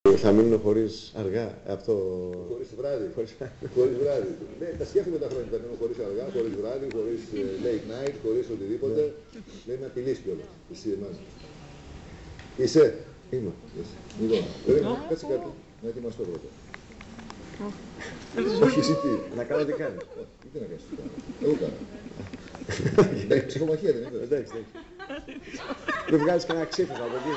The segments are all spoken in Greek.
Θα μείνουν χωρίς αργά, αυτό... Χωρίς βράδυ. Χωρίς βράδυ. Ναι, τα σκέφτομαι τα χρόνια, θα μείνουν χωρίς αργά, χωρίς βράδυ, χωρίς late night, χωρίς οτιδήποτε. Δεν με απειλείς κιόλας. Εσύ εμάς. Είσαι. Είμαι. Λοιπόν, κάτσε κάτω. Να ετοιμαστώ πρώτα. Όχι εσύ τι. Να κάνω τι κάνεις. Τι να κάνεις τι κάνω. Εγώ κάνω. Εντάξει, ψυχομαχία δεν είναι. Εντάξει. Δεν βγάζεις κανένα ξύφο από εκεί.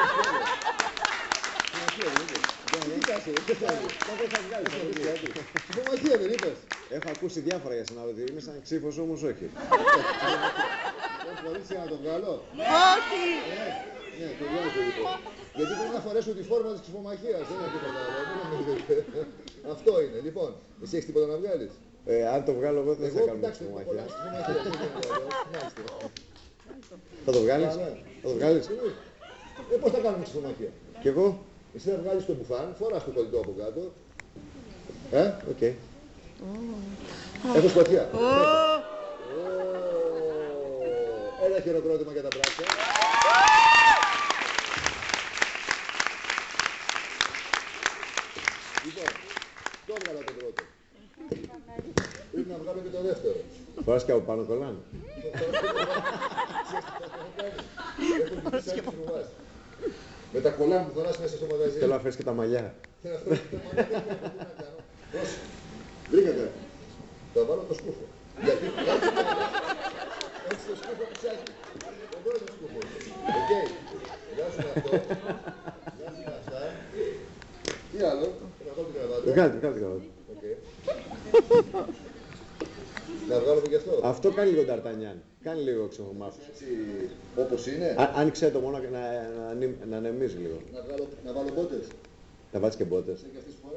Ψυχομαχία δεν είπες. Έχω ακούσει διάφορα για σένα ότι είμαι σαν ξύφος, όμως όχι. Έχω μπορείς να το βγάλω. Όχι! Ναι, το βγάζω λοιπόν. Γιατί πρέπει να φορέσω τη φόρμα της ψυχομαχίας. Δεν είναι τίποτα άλλο. Αυτό είναι. Λοιπόν, εσύ έχεις τίποτα να βγάλεις. Αν το βγάλω εγώ δεν θα κάνουμε ψυχομαχία. Θα το βγάλεις. Θα το βγάλεις. Πώς θα κάνουμε ψυχομαχία. Κι εγώ. Εσύ θα βγάλεις το μπουφάν, φοράς το κολλητό από κάτω. Οκ. Έχω σπαθιά. Ένα χειροκρότημα για τα πράξια. Λοιπόν, το έβγαλα το πρώτο. Πρέπει να βγάλω και το δεύτερο. Φοράς και από πάνω κολλάνε. Έχω κοιτήσει άλλη φρουβάς. Με τα κολλάν που φοράς μέσα στο μαγαζί. Θέλω να φέρεις και τα μαλλιά. Βρήκα κάτι. Θα βάλω το σκούφο. Γιατί έτσι το σκούφο που ψάχνει. Εδώ είναι το σκούφο. Οκ. Βγάζουμε αυτό. Βγάζουμε αυτά. Τι άλλο. Να βάλω την κραβάτα. Βγάλτε, βγάλτε. Να βγάλουμε και αυτό. Αυτό κάνει λίγο Νταρτανιάν. Κάνει λίγο ξεχωμάφους. Έτσι όπως είναι. Άνοιξε το μόνο να ανεμίζει λίγο. Να βάλω μπότες. Να βάλεις και μπότες. Είναι και αυτές που